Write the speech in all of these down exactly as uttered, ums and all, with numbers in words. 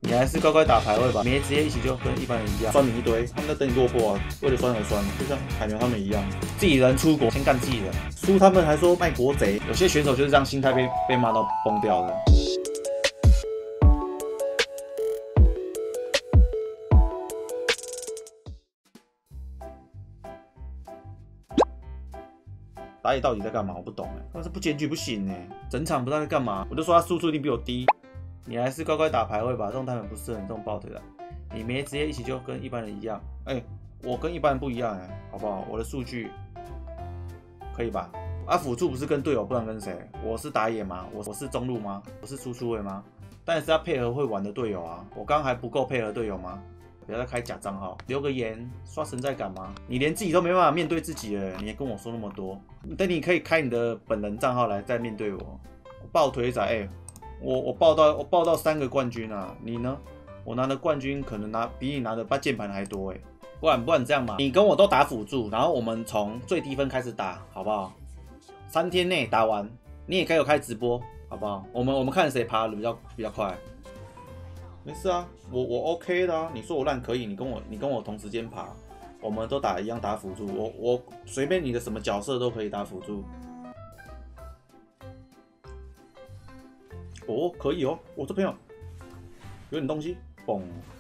你还是乖乖打排位吧，没职业一起就跟一般人一样，酸你一堆，他们在等你落魄啊，为了酸而酸，就像海牛他们一样，自己人出国先干自己人，输他们还说卖国贼，有些选手就是这样，心态被被骂到崩掉的。打野到底在干嘛？我不懂哎，但是不检举不行哎，整场不知道在干嘛，我就说他输出一定比我低。你还是乖乖打排位吧，这种他们不适合你这种爆腿的。你没职业一起就跟一般人一样，哎、欸，我跟一般人不一样哎、欸，好不好？我的数据可以吧？啊，辅助不是跟队友，不然跟谁？我是打野吗？我我是中路吗？我是输出位吗？但是要配合会玩的队友啊！我刚刚还不够配合队友吗？不要再开假账号，留个言刷存在感吗？你连自己都没办法面对自己了，你还跟我说那么多？等你可以开你的本人账号来再面对我。我爆腿仔，哎、欸。我我报到我报到三个冠军啊，你呢？我拿的冠军可能拿比你拿的键盘还多哎、欸，不然不然这样嘛，你跟我都打辅助，然后我们从最低分开始打，好不好？三天内打完，你也可以有开直播，好不好？我们我们看谁爬的比较比较快。没事啊，我我 OK 的啊，你说我烂可以，你跟我你跟我同时间爬，我们都打一样打辅助，我我随便你的什么角色都可以打辅助。哦，可以哦，我这朋友有点东西，嘣！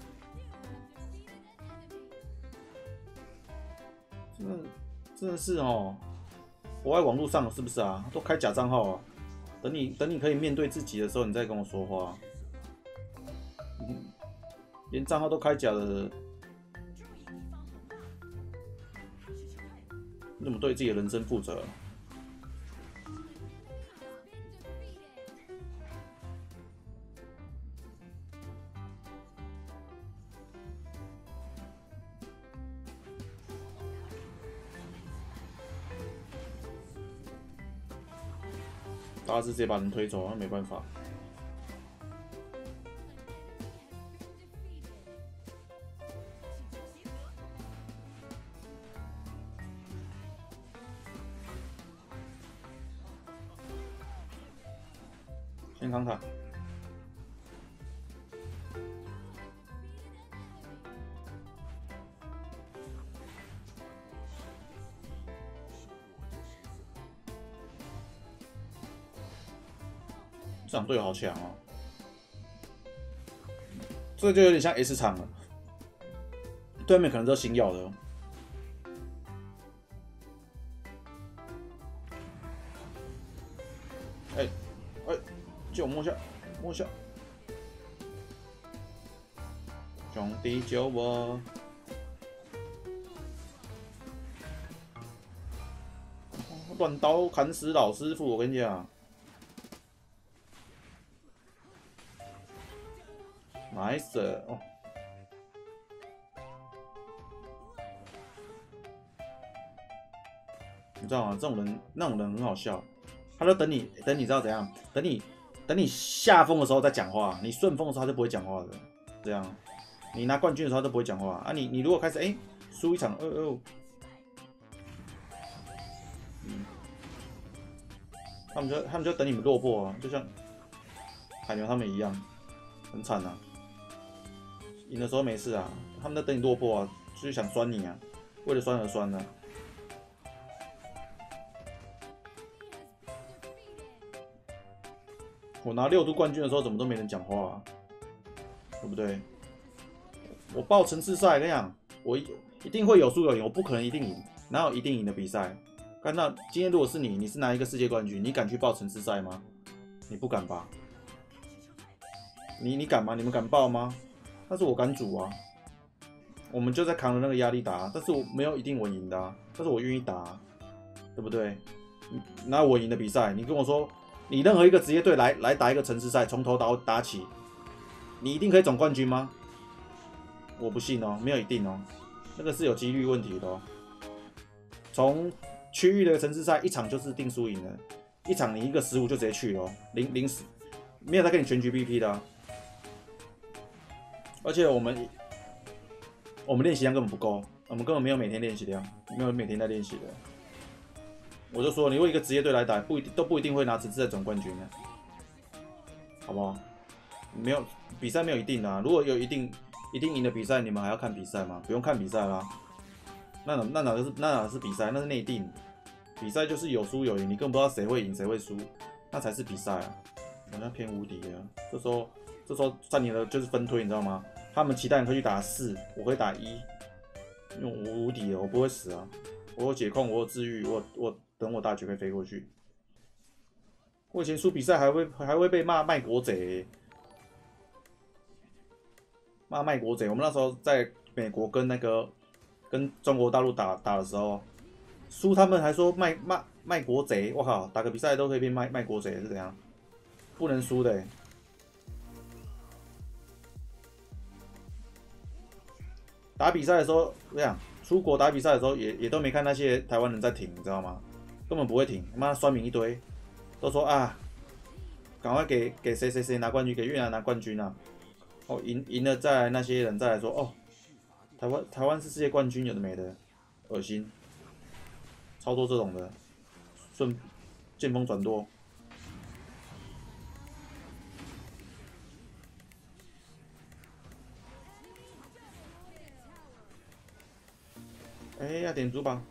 真的真的是哦，活在网络上是不是啊？都开假账号啊！等你等你可以面对自己的时候，你再跟我说话。嗯，连账号都开假的，你怎么对自己的人生负责？大师直接把人推走，那没办法。先扛塔。这场队友好强哦，这个就有点像 S 场了，对面可能都新要的哦。哎、欸、哎，借我摸一下，摸一下，兄弟救我！乱刀砍死老师傅，我跟你讲。Nice 哦，你知道吗？这种人，那种人很好笑，他就等你，等你知道怎样？等你，等你下风的时候再讲话，你顺风的时候他就不会讲话的。这样，你拿冠军的时候他都不会讲话啊。你你如果开始哎输、欸、一场二二，嗯，他们就他们就等你们落魄啊，就像海牛他们一样，很惨啊。赢的时候没事啊，他们在等你落魄啊，就是想酸你啊，为了酸而酸呢、啊。我拿六度冠军的时候，怎么都没人讲话啊，对不对？我报城市赛，跟你讲，我一定会有输有赢，我不可能一定赢，哪有一定赢的比赛？看那今天如果是你，你是拿一个世界冠军，你敢去报城市赛吗？你不敢吧？你你敢吗？你们敢报吗？但是我敢赌啊，我们就在扛着那个压力打，但是我没有一定我赢的、啊，但是我愿意打、啊，对不对？拿我赢的比赛，你跟我说，你任何一个职业队来来打一个城市赛，从头打打起，你一定可以总冠军吗？我不信哦，没有一定哦，那个是有几率问题的哦。从区域的城市赛一场就是定输赢了，一场你一个失误就直接去了、哦，零零死，没有在跟你全局 B P 的、啊。而且我们我们练习量根本不够，我们根本没有每天练习量，没有每天在练习的。我就说，你为一个职业队来打，不一定都不一定会拿职业总冠军的，好不好？ 没有比赛没有一定啊，如果有一定一定赢的比赛，你们还要看比赛吗？不用看比赛啦，那哪那哪是那哪是比赛，那是内定。比赛就是有输有赢，你根本不知道谁会赢谁会输，那才是比赛啊。好像偏无敌了，这时候这时候占领了就是分推，你知道吗？他们其他人可以去打四，我可以打一，因为我无敌了，我不会死啊。我有解控，我有治愈，我我等我大绝可以飞过去。我以前输比赛还会还会被骂卖国贼、欸，骂卖国贼。我们那时候在美国跟那个跟中国大陆打打的时候，输他们还说卖卖卖国贼，我靠，打个比赛都可以变卖卖国贼是怎样？不能输的、欸。打比赛的时候，我想出国打比赛的时候也也都没看那些台湾人在挺，你知道吗？根本不会挺，他妈酸民一堆，都说啊，赶快给给谁谁谁拿冠军，给越南拿冠军啊！哦，赢赢了再来那些人再来说哦，台湾台湾是世界冠军，有的没的，恶心，超多这种的，顺见风转舵。哎、欸，要点珠吧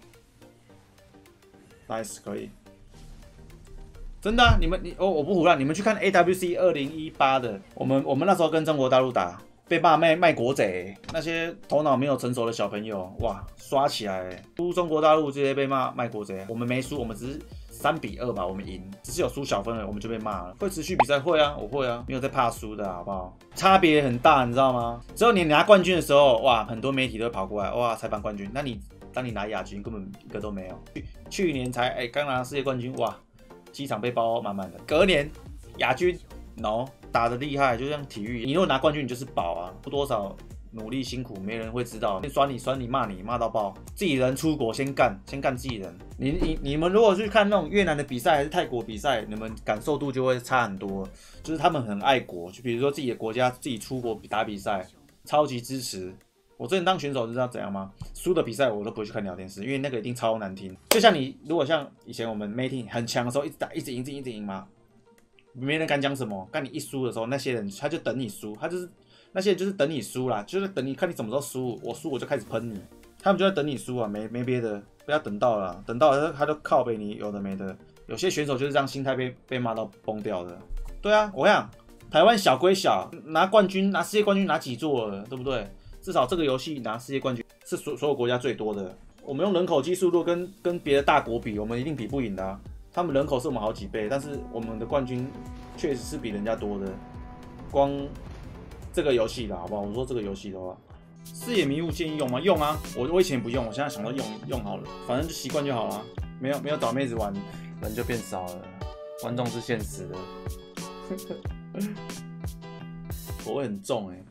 ，nice 可以。真的、啊，你们你哦，我不胡乱，你们去看 A W C 二零一八的，我们我们那时候跟中国大陆打，被骂卖卖国贼，那些头脑没有成熟的小朋友，哇，刷起来，输中国大陆这些被骂卖国贼，我们没输，我们只是三比二吧，我们赢，只是有输小分了，我们就被骂了。会持续比赛会啊，我会啊，没有在怕输的好不好？差别很大，你知道吗？只有你拿冠军的时候，哇，很多媒体都会跑过来，哇，采访冠军，那你当你拿亚军，根本一个都没有。去去年才哎刚拿世界冠军，哇。机场被包满满的，隔年亚军 ，no 打得厉害，就像体育，你如果拿冠军，你就是宝啊，不多少努力辛苦，没人会知道，酸你酸你骂你骂到爆，自己人出国先干，先干自己人。你你你们如果去看那种越南的比赛还是泰国比赛，你们感受度就会差很多，就是他们很爱国，就比如说自己的国家自己出国打比赛，超级支持。我之前当选手就知道怎样吗？输的比赛我都不会去看聊天室，因为那个一定超难听。就像你如果像以前我们 Mating 很强的时候，一直打，一直赢，一直赢，一直赢嘛，没人敢讲什么。但你一输的时候，那些人他就等你输，他就是那些人就是等你输啦，就是等你看你什么时候输，我输我就开始喷你，他们就在等你输啊，没没别的，不要等到了，等到了他就靠北你有的没的。有些选手就是这样心态被被骂到崩掉的。对啊，我想台湾小归小，拿冠军拿世界冠军拿几座了，对不对？至少这个游戏拿世界冠军是所所有国家最多的。我们用人口基数，如果跟跟别的大国比，我们一定比不赢的、啊。他们人口是我们好几倍，但是我们的冠军确实是比人家多的。光这个游戏啦，好不好？我说这个游戏的话，视野迷雾建议用吗？用啊！我我以前不用，我现在想到用用好了，反正就习惯就好了。没有没有找妹子玩，人就变少了。观众是现实的，口味很重哎、欸。